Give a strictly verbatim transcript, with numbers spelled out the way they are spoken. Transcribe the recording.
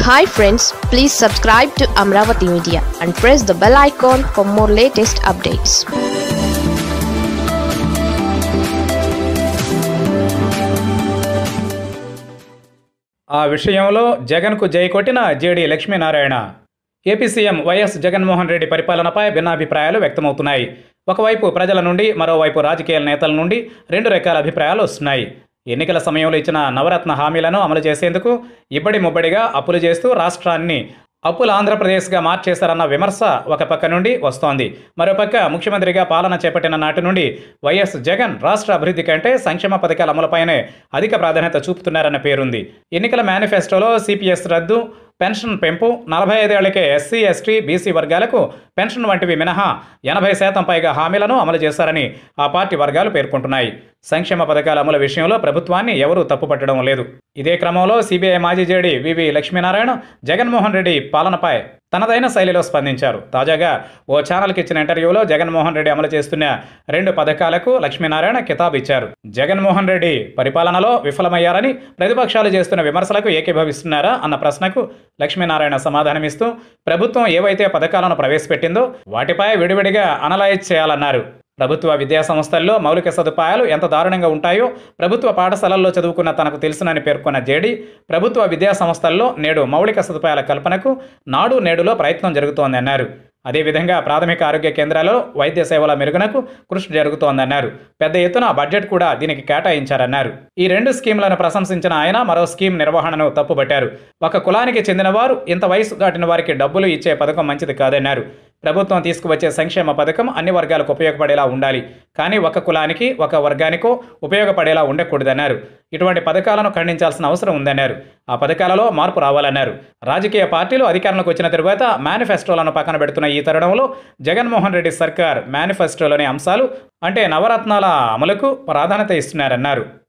Hi friends, please subscribe to Amaravathi Media and press the bell icon for more latest updates. ఆ విషయంలో జగన్కు జై కొట్టిన JD Lakshmi Narayana. AP CM YS Jaganmohan Reddy పరిపాలనపై భిన్నాభిప్రాయాలు వ్యక్తమవుతున్నాయి. ఒకవైపు ప్రజల నుండి, మరోవైపు రాజకీయ నేతల నుండి రెండు రకాల అభిప్రాయాలు వస్తున్నాయి. ఎన్నికల సమయంలో ఇచ్చిన నవరత్న హామీలను అమలు చేసేందుకు ఇబ్బడి ముబ్బడిగా అప్పులు చేస్తూ రాష్ట్రాన్ని అప్పుల ఆంధ్రప్రదేశ్గా మార్చేశారన్న విమర్శ ఒక పక్క నుండి వస్తోంది. మరోపక్క ముఖ్యమంత్రిగా పాలన చేపట్టిన నాటి నుండి వైఎస్ జగన్ రాష్ట్ర అభివృద్ధి కంటే సంక్షేమ పథకాల అమలుపైనే అధిక ప్రాధాన్యత చూపుతున్నారన్న పేరుంది. ఎన్నికల మేనిఫెస్టోలో సిపిఎస్ రద్దు, పెన్షన్ పెంపు, నలభై ఐదేళ్లకే ఎస్సీ ఎస్టీ బీసీ వర్గాలకు పెన్షన్ వంటివి మినహా ఎనభై శాతం పైగా హామీలను అమలు చేశారని ఆ పార్టీ వర్గాలు పేర్కొంటున్నాయి. సంక్షేమ పథకాల అమలు విషయంలో ప్రభుత్వాన్ని ఎవరూ తప్పుపట్టడం లేదు. ఇదే క్రమంలో సిబిఐ మాజీ జేడీ వివి లక్ష్మీనారాయణ జగన్మోహన్ రెడ్డి పాలనపై తనదైన శైలిలో స్పందించారు. తాజాగా ఓ ఛానల్కి ఇచ్చిన ఇంటర్వ్యూలో జగన్మోహన్ రెడ్డి అమలు చేస్తున్న రెండు పథకాలకు లక్ష్మీనారాయణ కితాబు ఇచ్చారు. జగన్మోహన్ రెడ్డి పరిపాలనలో విఫలమయ్యారని ప్రతిపక్షాలు చేస్తున్న విమర్శలకు ఏకీభవిస్తున్నారా అన్న ప్రశ్నకు లక్ష్మీనారాయణ సమాధానమిస్తూ ప్రభుత్వం ఏవైతే పథకాలను ప్రవేశపెట్టిందో వాటిపై విడివిడిగా అనలైజ్ చేయాలన్నారు. ప్రభుత్వ విద్యా సంస్థల్లో మౌలిక సదుపాయాలు ఎంత దారుణంగా ఉంటాయో ప్రభుత్వ పాఠశాలల్లో చదువుకున్న తనకు తెలుసునని పేర్కొన్న జేడీ, ప్రభుత్వ విద్యా సంస్థల్లో నేడు మౌలిక సదుపాయాల కల్పనకు నాడు నేడులో ప్రయత్నం జరుగుతోందన్నారు. అదేవిధంగా ప్రాథమిక ఆరోగ్య కేంద్రాల్లో వైద్య సేవల మెరుగునకు కృషి జరుగుతోందన్నారు. పెద్ద ఎత్తున బడ్జెట్ కూడా దీనికి కేటాయించారన్నారు. ఈ రెండు స్కీమ్లను ప్రశంసించిన ఆయన మరో స్కీమ్ నిర్వహణను తప్పుబట్టారు. ఒక కులానికి చెందిన వారు ఇంత వయసు దాటిన వారికి డబ్బులు ఇచ్చే పథకం మంచిది కాదన్నారు. ప్రభుత్వం తీసుకువచ్చే సంక్షేమ పథకం అన్ని వర్గాలకు ఉపయోగపడేలా ఉండాలి, కానీ ఒక కులానికి ఒక వర్గానికో ఉపయోగపడేలా ఉండకూడదన్నారు. ఇటువంటి పథకాలను ఖండించాల్సిన అవసరం ఉందన్నారు. ఆ పథకాలలో మార్పు రావాలన్నారు. రాజకీయ పార్టీలు అధికారంలోకి వచ్చిన తరువాత మేనిఫెస్టోలను పక్కన పెడుతున్న ఈ తరుణంలో జగన్మోహన్ రెడ్డి సర్కార్ మేనిఫెస్టోలోని అంశాలు అంటే నవరత్నాల అమలుకు ప్రాధాన్యత ఇస్తున్నారన్నారు.